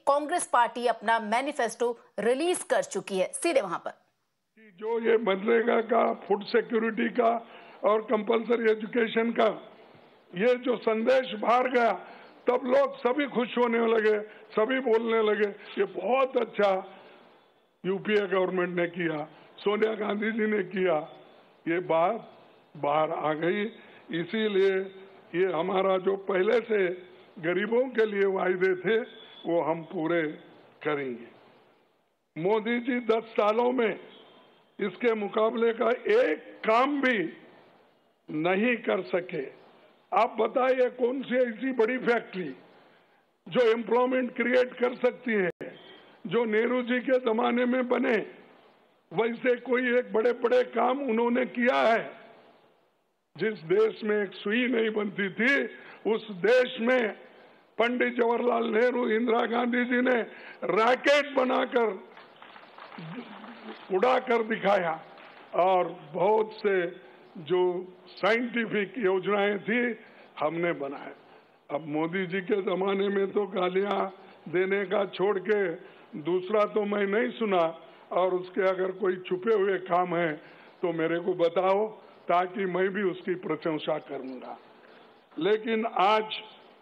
Congress party अपना manifesto release कर चुकी है। सीधे वहां पर जो ये मनरेगा का, फूड सिक्योरिटी का और कंपलसरी एजुकेशन का ये जो संदेश बाहर गया, तब लोग सभी खुश होने लगे, सभी बोलने लगे ये बहुत अच्छा यूपीए गवर्नमेंट ने किया, सोनिया गांधी जी ने किया। ये बात बाहर आ गई। इसीलिए ये हमारा जो पहले से गरीबों के लिए वायदे थे वो हम पूरे करेंगे। मोदी जी 10 सालों में इसके मुकाबले का एक काम भी नहीं कर सके। आप बताइए कौन सी ऐसी बड़ी फैक्ट्री जो एम्प्लॉयमेंट क्रिएट कर सकती है, जो नेहरू जी के जमाने में बने वैसे कोई एक बड़े बड़े काम उन्होंने किया है। जिस देश में एक सुई नहीं बनती थी उस देश में पंडित जवाहरलाल नेहरू, इंदिरा गांधी जी ने रॉकेट बनाकर उड़ा कर दिखाया और बहुत से जो साइंटिफिक योजनाएं थी हमने बनाए। अब मोदी जी के जमाने में तो गालियां देने का छोड़ के दूसरा तो मैं नहीं सुना, और उसके अगर कोई छुपे हुए काम है तो मेरे को बताओ ताकि मैं भी उसकी प्रशंसा करूंगा। लेकिन आज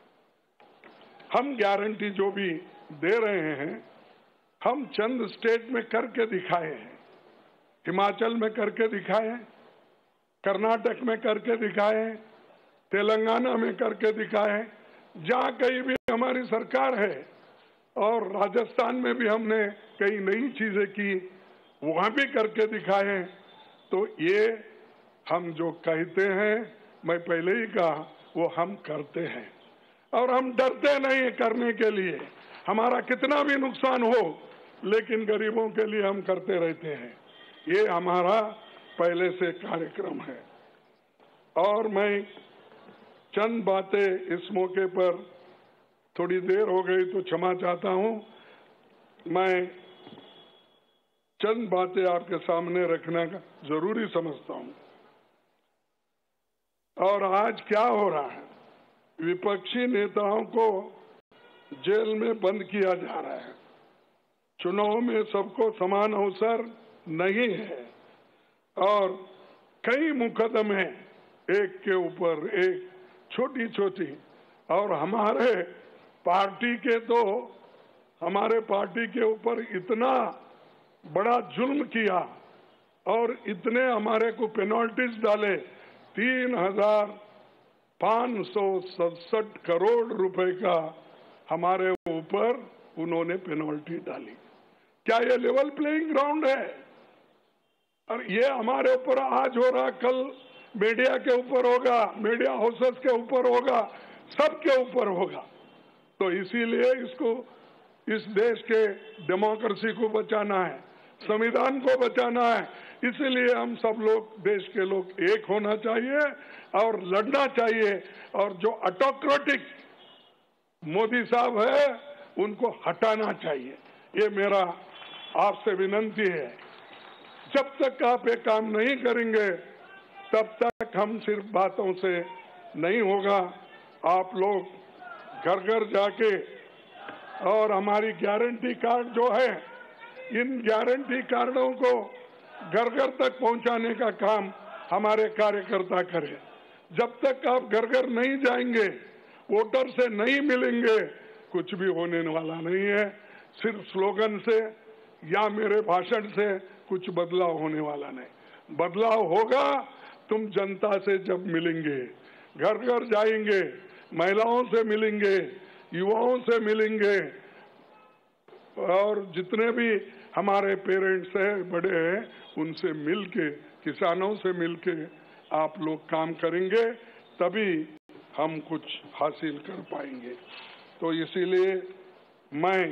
हम गारंटी जो भी दे रहे हैं हम चंद स्टेट में करके दिखाए हैं। हिमाचल में करके दिखाए हैं, कर्नाटक में करके दिखाए हैं, तेलंगाना में करके दिखाए हैं, जहां कहीं भी हमारी सरकार है, और राजस्थान में भी हमने कई नई चीजें की, वहां भी करके दिखाए हैं। तो ये हम जो कहते हैं, मैं पहले ही कहा, वो हम करते हैं और हम डरते नहीं करने के लिए। हमारा कितना भी नुकसान हो लेकिन गरीबों के लिए हम करते रहते हैं। ये हमारा पहले से कार्यक्रम है। और मैं चंद बातें इस मौके पर, थोड़ी देर हो गई तो क्षमा चाहता हूं, मैं चंद बातें आपके सामने रखना जरूरी समझता हूं। और आज क्या हो रहा है, विपक्षी नेताओं को जेल में बंद किया जा रहा है। चुनाव में सबको समान अवसर नहीं है और कई मुकदमे एक के ऊपर एक, छोटी छोटी, और हमारे पार्टी के ऊपर इतना बड़ा जुल्म किया और इतने हमारे को पेनल्टीज डाले। 3,567 करोड़ रुपए का हमारे ऊपर उन्होंने पेनल्टी डाली। क्या ये लेवल प्लेइंग ग्राउंड है? और ये हमारे ऊपर आज हो रहा, कल मीडिया के ऊपर होगा, मीडिया हाउसेस के ऊपर होगा, सबके ऊपर होगा। तो इसीलिए इसको, इस देश के डेमोक्रेसी को बचाना है, संविधान को बचाना है। इसीलिए हम सब लोग, देश के लोग एक होना चाहिए और लड़ना चाहिए। और जो ऑटोक्रेटिक मोदी साहब है उनको हटाना चाहिए। ये मेरा आपसे विनती है। जब तक आप ये काम नहीं करेंगे तब तक हम सिर्फ बातों से नहीं होगा। आप लोग घर घर जाके, और हमारी गारंटी कार्ड जो है, इन गारंटी कार्डों को घर घर तक पहुंचाने का काम हमारे कार्यकर्ता करें। जब तक आप घर घर नहीं जाएंगे, वोटर से नहीं मिलेंगे, कुछ भी होने वाला नहीं है। सिर्फ स्लोगन से या मेरे भाषण से कुछ बदलाव होने वाला नहीं। बदलाव होगा तुम जनता से जब मिलेंगे, घर घर जाएंगे, महिलाओं से मिलेंगे, युवाओं से मिलेंगे, और जितने भी हमारे पेरेंट्स हैं, बड़े हैं, उनसे मिलके, किसानों से मिलके आप लोग काम करेंगे, तभी हम कुछ हासिल कर पाएंगे। तो इसीलिए मैं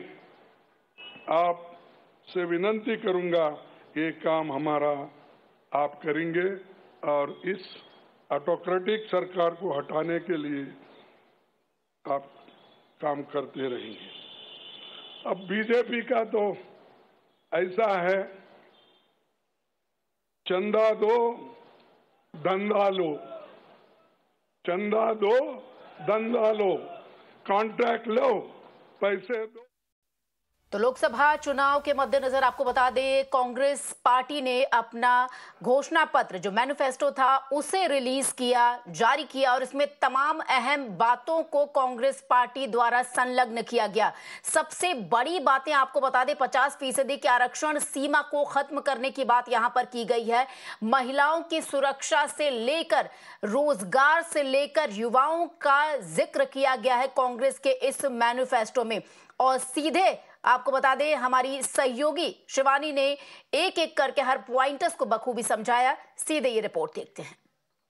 आपसे विनती करूंगा, ये काम हमारा आप करेंगे और इस ऑटोक्रेटिक सरकार को हटाने के लिए आप काम करते रहेंगे। अब बीजेपी का तो ऐसा है, चंदा दो धंधा लो, चंदा दो धंधा लो, कॉन्ट्रैक्ट लो, पैसे दो। तो लोकसभा चुनाव के मद्देनजर आपको बता दें, कांग्रेस पार्टी ने अपना घोषणा पत्र जो मैनिफेस्टो था उसे रिलीज किया, जारी किया और इसमें तमाम अहम बातों को कांग्रेस पार्टी द्वारा संलग्न किया गया। सबसे बड़ी बातें आपको बता दें, 50% के आरक्षण सीमा को खत्म करने की बात यहां पर की गई है। महिलाओं की सुरक्षा से लेकर रोजगार से लेकर युवाओं का जिक्र किया गया है कांग्रेस के इस मैनिफेस्टो में। और सीधे आपको बता दें, हमारी सहयोगी शिवानी ने एक एक करके हर पॉइंटर्स को बखूबी समझाया। सीधे ये रिपोर्ट देखते हैं।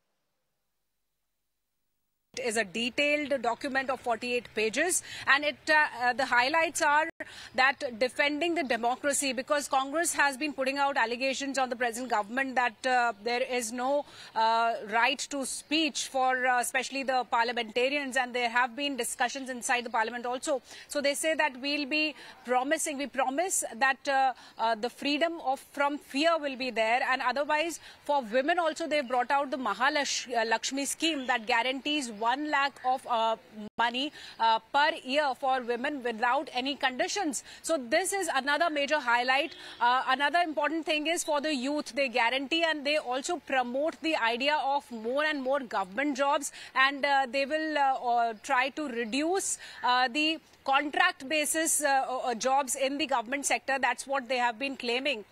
It is a detailed document of 48 pages, and the highlights are that defending the democracy, because Congress has been putting out allegations on the present government that there is no right to speech for especially the parliamentarians, and there have been discussions inside the parliament also. So they say that we promise that the freedom from fear will be there, and otherwise for women also they've brought out the Mahalakshmi scheme that guarantees 1 lakh of money per year for women without any conditions. So this is another major highlight. Another important thing is for the youth, they guarantee and they also promote the idea of more and more government jobs, and they will try to reduce the contract basis jobs in the government sector. That's what they have been claiming.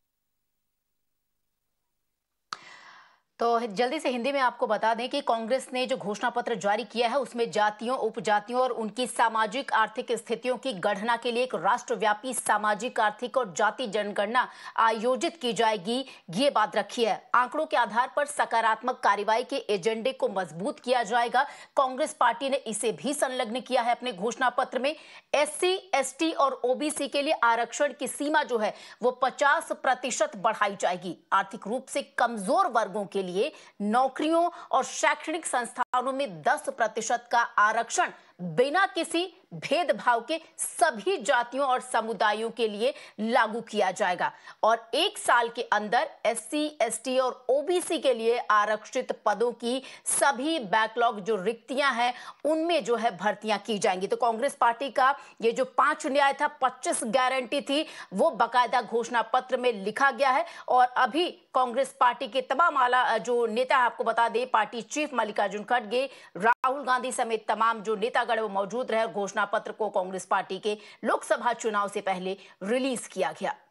तो जल्दी से हिंदी में आपको बता दें कि कांग्रेस ने जो घोषणा पत्र जारी किया है उसमें जातियों, उपजातियों और उनकी सामाजिक आर्थिक स्थितियों की गणना के लिए एक राष्ट्रव्यापी सामाजिक, आर्थिक और जाति जनगणना आयोजित की जाएगी, ये बात रखी है। आंकड़ों के आधार पर सकारात्मक कार्रवाई के एजेंडे को मजबूत किया जाएगा। कांग्रेस पार्टी ने इसे भी संलग्न किया है अपने घोषणा पत्र में। SC, ST और OBC के लिए आरक्षण की सीमा जो है वो 50% बढ़ाई जाएगी। आर्थिक रूप से कमजोर वर्गों के लिए नौकरियों और शैक्षणिक संस्थानों में 10% का आरक्षण बिना किसी भेदभाव के सभी जातियों और समुदायों के लिए लागू किया जाएगा। और 1 साल के अंदर SC, ST और OBC के लिए आरक्षित पदों की सभी बैकलॉग जो रिक्तियां हैं उनमें जो है भर्तियां की जाएंगी। तो कांग्रेस पार्टी का ये जो 5 न्याय था, 25 गारंटी थी, वो बाकायदा घोषणा पत्र में लिखा गया है। और अभी कांग्रेस पार्टी के तमाम आला जो नेता, आपको बता दें, पार्टी चीफ मल्लिकार्जुन खड़गे, राहुल गांधी समेत तमाम जो नेतागण वो मौजूद रहे। घोषणा पत्र को कांग्रेस पार्टी के लोकसभा चुनाव से पहले रिलीज किया गया।